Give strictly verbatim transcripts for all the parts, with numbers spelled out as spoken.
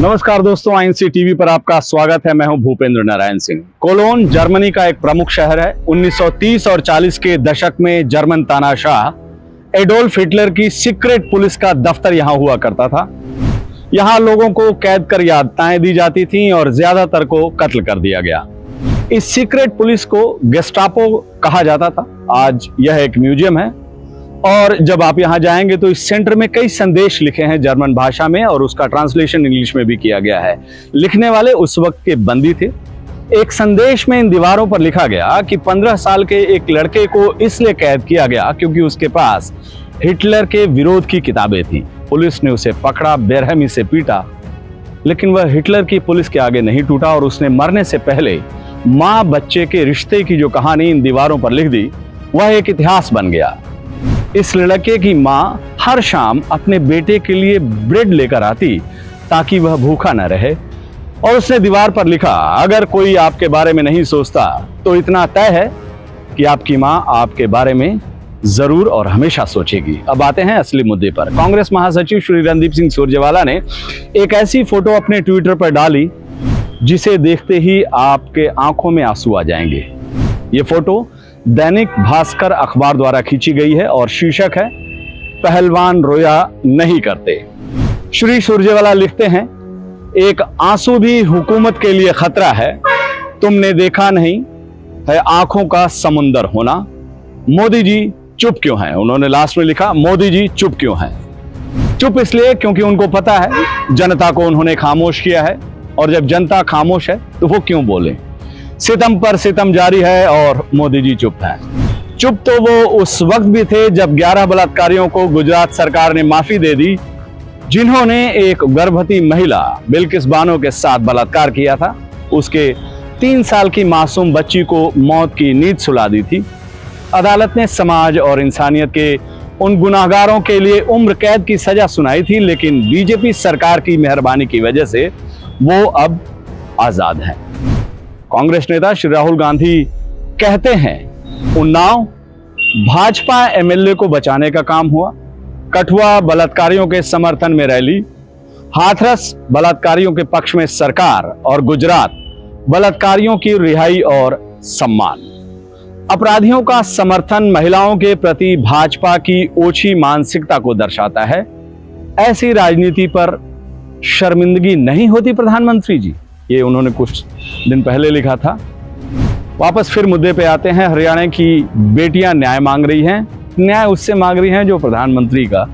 नमस्कार दोस्तों, INC TV पर आपका स्वागत है। मैं हूं भूपेंद्र नारायण सिंह। कोलोन जर्मनी का एक प्रमुख शहर है। उन्नीस सौ तीस और चालीस के दशक में जर्मन तानाशाह एडोल्फ हिटलर की सीक्रेट पुलिस का दफ्तर यहां हुआ करता था। यहां लोगों को कैद कर यातनाएं दी जाती थीं और ज्यादातर को कत्ल कर दिया गया। इस सीक्रेट पुलिस को गेस्टापो कहा जाता था। आज यह एक म्यूजियम है और जब आप यहां जाएंगे तो इस सेंटर में कई संदेश लिखे हैं जर्मन भाषा में और उसका ट्रांसलेशन इंग्लिश में भी किया गया है। लिखने वाले उस वक्त के बंदी थे। एक संदेश में इन दीवारों पर लिखा गया कि पंद्रह साल के एक लड़के को इसलिए कैद किया गया क्योंकि उसके पास हिटलर के विरोध की किताबें थीं। पुलिस ने उसे पकड़ा, बेरहमी से पीटा, लेकिन वह हिटलर की पुलिस के आगे नहीं टूटा और उसने मरने से पहले माँ बच्चे के रिश्ते की जो कहानी इन दीवारों पर लिख दी, वह एक इतिहास बन गया। इस लड़के की माँ हर शाम अपने बेटे के लिए ब्रेड लेकर आती ताकि वह भूखा न रहे, और उसने दीवार पर लिखा, अगर कोई आपके बारे में नहीं सोचता तो इतना तय है कि आपकी माँ आपके बारे में जरूर और हमेशा सोचेगी। अब आते हैं असली मुद्दे पर। कांग्रेस महासचिव श्री रणदीप सिंह सुरजेवाला ने एक ऐसी फोटो अपने ट्विटर पर डाली जिसे देखते ही आपके आंखों में आंसू आ जाएंगे। ये फोटो दैनिक भास्कर अखबार द्वारा खींची गई है और शीर्षक है, पहलवान रोया नहीं करते। श्री सुरजेवाला लिखते हैं, एक आंसू भी हुकूमत के लिए खतरा है। तुमने देखा नहीं है आंखों का समुंदर होना। मोदी जी चुप क्यों हैं? उन्होंने लास्ट में लिखा, मोदी जी चुप क्यों हैं? चुप इसलिए क्योंकि उनको पता है जनता को उन्होंने खामोश किया है, और जब जनता खामोश है तो वो क्यों बोले। सितम पर सितम जारी है और मोदी जी चुप हैं। चुप तो वो उस वक्त भी थे जब ग्यारह बलात्कारियों को गुजरात सरकार ने माफी दे दी, जिन्होंने एक गर्भवती महिला बिल्किस बानो के साथ बलात्कार किया था। उसके तीन साल की मासूम बच्ची को मौत की नींद सुला दी थी। अदालत ने समाज और इंसानियत के उन गुनाहगारों के लिए उम्र कैद की सजा सुनाई थी, लेकिन बीजेपी सरकार की मेहरबानी की वजह से वो अब आजाद हैं। कांग्रेस नेता श्री राहुल गांधी कहते हैं, उन्नाव भाजपा एमएलए को बचाने का काम हुआ, कठुआ बलात्कारियों के समर्थन में रैली, हाथरस बलात्कारियों के पक्ष में सरकार, और गुजरात बलात्कारियों की रिहाई और सम्मान। अपराधियों का समर्थन महिलाओं के प्रति भाजपा की ओछी मानसिकता को दर्शाता है। ऐसी राजनीति पर शर्मिंदगी नहीं होती प्रधानमंत्री जी? ये उन्होंने कुछ दिन पहले लिखा था। वापस फिर मुद्दे पे आते हैं। हरियाणा की बेटियां न्याय मांग रही हैं। न्याय उससे मांग रही हैं जो प्रधानमंत्री का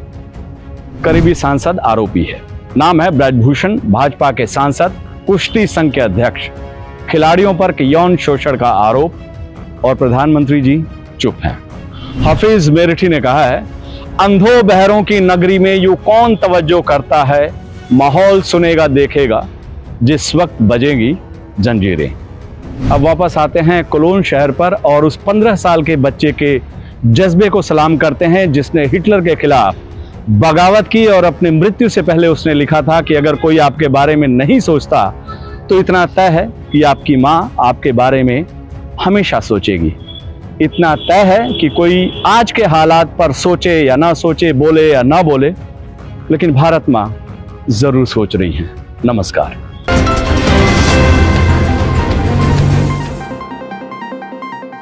करीबी सांसद आरोपी है। नाम है ब्रजभूषण, भाजपा के सांसद, कुश्ती संघ के अध्यक्ष। खिलाड़ियों पर यौन शोषण का आरोप, और प्रधानमंत्री जी चुप हैं। हफीज मेरठी ने कहा है, अंधों बहरों की नगरी में यूं कौन तवज्जो करता है, माहौल सुनेगा देखेगा जिस वक्त बजेंगी जंजीरें। अब वापस आते हैं कोलोन शहर पर और उस पंद्रह साल के बच्चे के जज्बे को सलाम करते हैं जिसने हिटलर के खिलाफ बगावत की और अपनी मृत्यु से पहले उसने लिखा था कि अगर कोई आपके बारे में नहीं सोचता तो इतना तय है कि आपकी माँ आपके बारे में हमेशा सोचेगी। इतना तय है कि कोई आज के हालात पर सोचे या ना सोचे, बोले या ना बोले, लेकिन भारत माँ जरूर सोच रही हैं। नमस्कार।